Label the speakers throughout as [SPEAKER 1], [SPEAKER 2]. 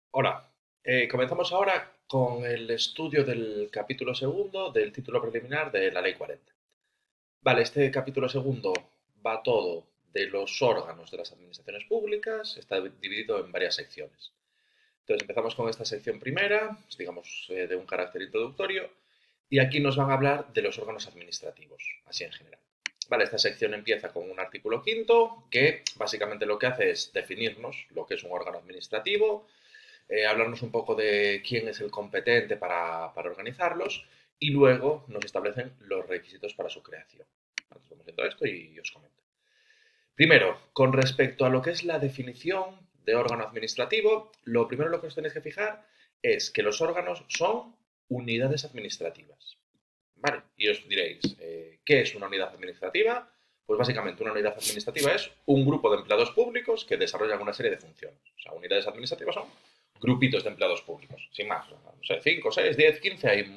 [SPEAKER 1] Hola, comenzamos ahora con el estudio del capítulo segundo del título preliminar de la Ley 40. Vale, este capítulo segundo va todo de los órganos de las administraciones públicas, está dividido en varias secciones. Entonces empezamos con esta sección primera, digamos de un carácter introductorio, y aquí nos van a hablar de los órganos administrativos, así en general. Vale, esta sección empieza con un artículo quinto que básicamente lo que hace es definirnos lo que es un órgano administrativo, hablarnos un poco de quién es el competente para organizarlos y luego nos establecen los requisitos para su creación. Entonces vamos viendo esto y os comento. Primero, con respecto a lo que es la definición de órgano administrativo, lo primero en lo que os tenéis que fijar es que los órganos son unidades administrativas. Vale, y os diréis, ¿qué es una unidad administrativa? Pues básicamente una unidad administrativa es un grupo de empleados públicos que desarrollan una serie de funciones. O sea, unidades administrativas son grupitos de empleados públicos, sin más. No sé, 5, 6, 10, 15, hay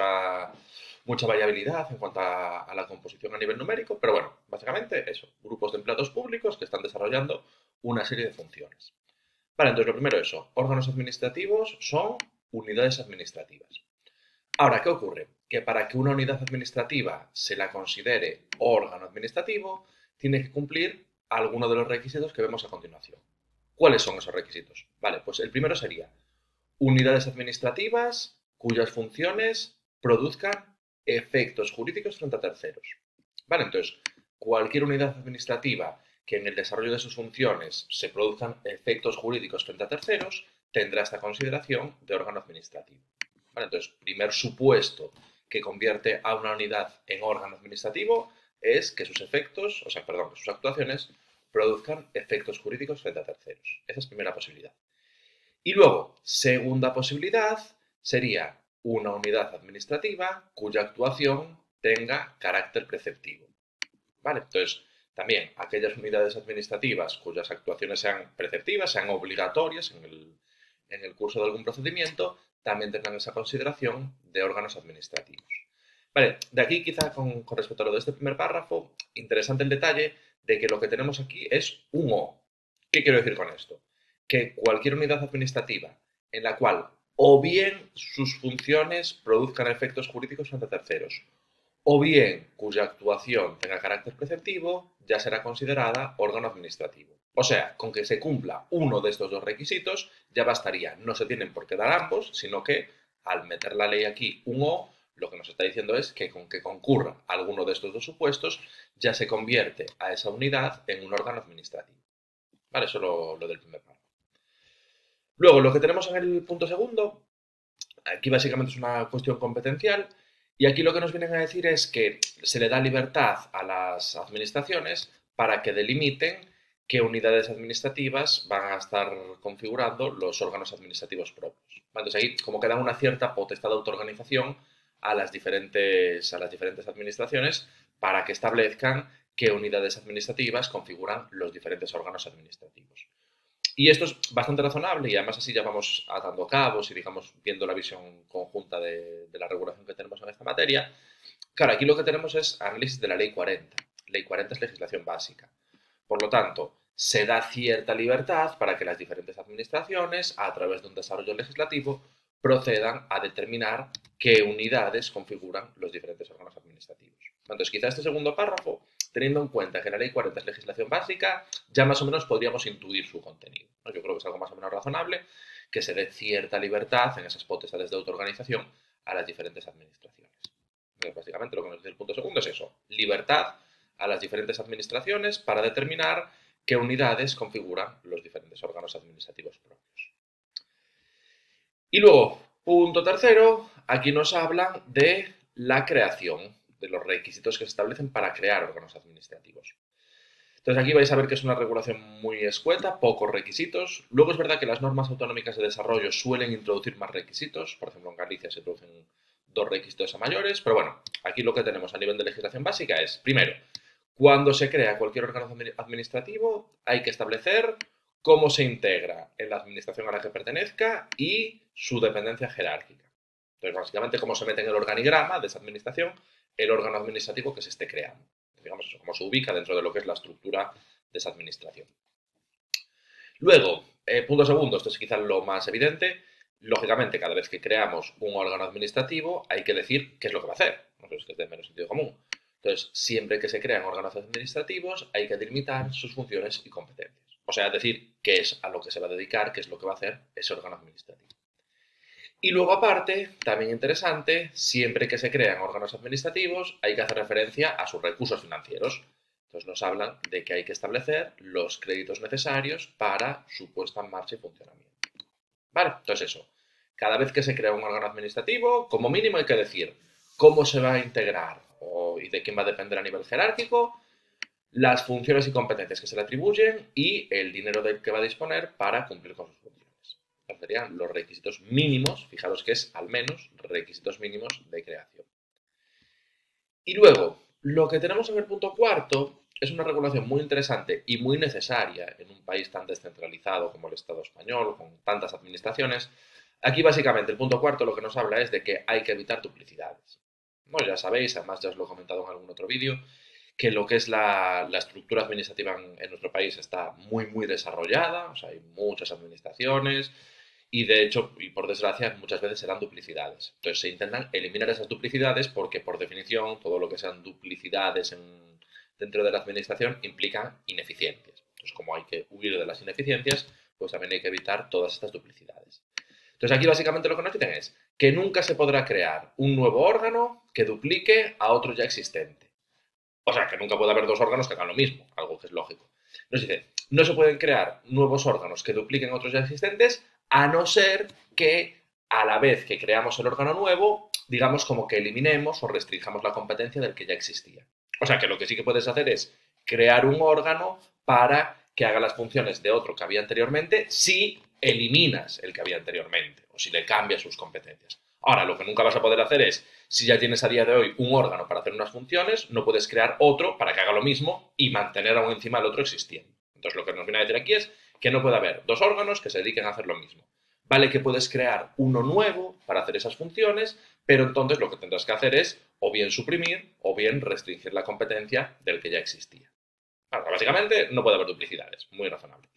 [SPEAKER 1] mucha variabilidad en cuanto a la composición a nivel numérico, pero bueno, básicamente eso, grupos de empleados públicos que están desarrollando una serie de funciones. Vale, entonces lo primero eso, órganos administrativos son unidades administrativas. Ahora, ¿qué ocurre? Que para que una unidad administrativa se la considere órgano administrativo, tiene que cumplir alguno de los requisitos que vemos a continuación. ¿Cuáles son esos requisitos? Vale, pues el primero sería unidades administrativas cuyas funciones produzcan efectos jurídicos frente a terceros. Vale, entonces, cualquier unidad administrativa que en el desarrollo de sus funciones se produzcan efectos jurídicos frente a terceros, tendrá esta consideración de órgano administrativo. Vale, entonces, primer supuesto que convierte a una unidad en órgano administrativo es que sus efectos, o sea, perdón, que sus actuaciones produzcan efectos jurídicos frente a terceros. Esa es primera posibilidad. Y luego, segunda posibilidad sería una unidad administrativa cuya actuación tenga carácter preceptivo. ¿Vale? Entonces, también aquellas unidades administrativas cuyas actuaciones sean preceptivas, sean obligatorias en el curso de algún procedimiento, también tendrán esa consideración de órganos administrativos. Vale, de aquí quizá con respecto a lo de este primer párrafo, interesante el detalle de que lo que tenemos aquí es un O. ¿Qué quiero decir con esto? Que cualquier unidad administrativa en la cual o bien sus funciones produzcan efectos jurídicos ante terceros, o bien cuya actuación tenga carácter preceptivo, ya será considerada órgano administrativo. O sea, con que se cumpla uno de estos dos requisitos, ya bastaría. No se tienen por qué dar ambos, sino que al meter la ley aquí un O, lo que nos está diciendo es que con que concurra alguno de estos dos supuestos, ya se convierte a esa unidad en un órgano administrativo. Vale, eso es lo del primer párrafo. Luego, lo que tenemos en el punto segundo, aquí básicamente es una cuestión competencial, y aquí lo que nos vienen a decir es que se le da libertad a las administraciones para que delimiten qué unidades administrativas van a estar configurando los órganos administrativos propios. Entonces ahí como que dan una cierta potestad de autoorganización a las diferentes administraciones para que establezcan qué unidades administrativas configuran los diferentes órganos administrativos. Y esto es bastante razonable y además así ya vamos atando cabos y digamos viendo la visión conjunta de la regulación que tenemos en esta materia. Claro, aquí lo que tenemos es análisis de la Ley 40. Ley 40 es legislación básica. Por lo tanto, se da cierta libertad para que las diferentes administraciones, a través de un desarrollo legislativo, procedan a determinar qué unidades configuran los diferentes órganos administrativos. Entonces, quizá este segundo párrafo, teniendo en cuenta que la Ley 40 es legislación básica, ya más o menos podríamos intuir su contenido. Yo creo que es algo más o menos razonable que se dé cierta libertad en esas potestades de autoorganización a las diferentes administraciones. Entonces, básicamente lo que nos dice el punto segundo es eso, libertad a las diferentes administraciones para determinar qué unidades configuran los diferentes órganos administrativos propios. Y luego, punto tercero, aquí nos hablan de la creación, de los requisitos que se establecen para crear órganos administrativos. Entonces aquí vais a ver que es una regulación muy escueta, pocos requisitos. Luego es verdad que las normas autonómicas de desarrollo suelen introducir más requisitos. Por ejemplo, en Galicia se introducen dos requisitos a mayores. Pero bueno, aquí lo que tenemos a nivel de legislación básica es, primero, cuando se crea cualquier órgano administrativo, hay que establecer cómo se integra en la administración a la que pertenezca y su dependencia jerárquica. Entonces, básicamente, cómo se mete en el organigrama de esa administración el órgano administrativo que se esté creando. Digamos eso, cómo se ubica dentro de lo que es la estructura de esa administración. Luego, Punto segundo, esto es quizás lo más evidente. Lógicamente, cada vez que creamos un órgano administrativo, hay que decir qué es lo que va a hacer. No sé, es que es de menos sentido común. Entonces, siempre que se crean órganos administrativos, hay que delimitar sus funciones y competencias. O sea, decir qué es a lo que se va a dedicar, qué es lo que va a hacer ese órgano administrativo. Y luego, aparte, también interesante, siempre que se crean órganos administrativos, hay que hacer referencia a sus recursos financieros. Entonces nos hablan de que hay que establecer los créditos necesarios para su puesta en marcha y funcionamiento. Vale, entonces eso. Cada vez que se crea un órgano administrativo, como mínimo hay que decir cómo se va a integrar y de quién va a depender a nivel jerárquico, las funciones y competencias que se le atribuyen y el dinero del que va a disponer para cumplir con sus funciones. Estos serían los requisitos mínimos, fijaros que es al menos requisitos mínimos de creación. Y luego, lo que tenemos en el punto cuarto es una regulación muy interesante y muy necesaria en un país tan descentralizado como el Estado español, con tantas administraciones. Aquí básicamente el punto cuarto lo que nos habla es de que hay que evitar duplicidades. ¿No? Ya sabéis, además ya os lo he comentado en algún otro vídeo, que lo que es la estructura administrativa en nuestro país está muy desarrollada, o sea, hay muchas administraciones y de hecho, y por desgracia, muchas veces serán duplicidades. Entonces se intentan eliminar esas duplicidades porque por definición todo lo que sean duplicidades dentro de la administración implica ineficiencias. Entonces como hay que huir de las ineficiencias, pues también hay que evitar todas estas duplicidades. Entonces aquí básicamente lo que nos dicen es que nunca se podrá crear un nuevo órgano que duplique a otro ya existente. O sea, que nunca puede haber dos órganos que hagan lo mismo, algo que es lógico. Nos dice, no se pueden crear nuevos órganos que dupliquen otros ya existentes, a no ser que a la vez que creamos el órgano nuevo, digamos como que eliminemos o restringamos la competencia del que ya existía. O sea, que lo que sí que puedes hacer es crear un órgano para que haga las funciones de otro que había anteriormente si eliminas el que había anteriormente o si le cambias sus competencias. Ahora, lo que nunca vas a poder hacer es, si ya tienes a día de hoy un órgano para hacer unas funciones, no puedes crear otro para que haga lo mismo y mantener aún encima el otro existiendo. Entonces, lo que nos viene a decir aquí es que no puede haber dos órganos que se dediquen a hacer lo mismo. Vale que puedes crear uno nuevo para hacer esas funciones, pero entonces lo que tendrás que hacer es o bien suprimir o bien restringir la competencia del que ya existía. Claro, básicamente no puede haber duplicidades, muy razonable.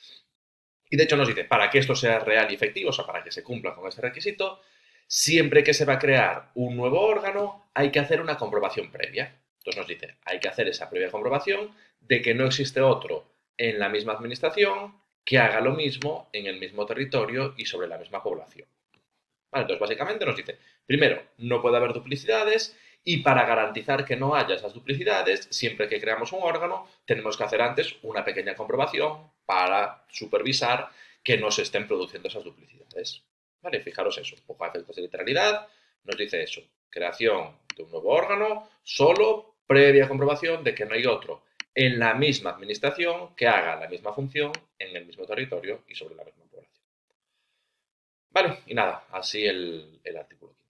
[SPEAKER 1] Y de hecho nos dice, para que esto sea real y efectivo, o sea, para que se cumpla con ese requisito, siempre que se va a crear un nuevo órgano, hay que hacer una comprobación previa. Entonces nos dice, hay que hacer esa previa comprobación de que no existe otro en la misma administración que haga lo mismo en el mismo territorio y sobre la misma población. Vale, entonces básicamente nos dice, primero, no puede haber duplicidades y para garantizar que no haya esas duplicidades, siempre que creamos un órgano, tenemos que hacer antes una pequeña comprobación para supervisar que no se estén produciendo esas duplicidades. Vale, fijaros eso, un poco a efectos de literalidad, nos dice eso, creación de un nuevo órgano, solo previa comprobación de que no hay otro en la misma administración que haga la misma función en el mismo territorio y sobre la misma población. Vale, y nada, así el artículo.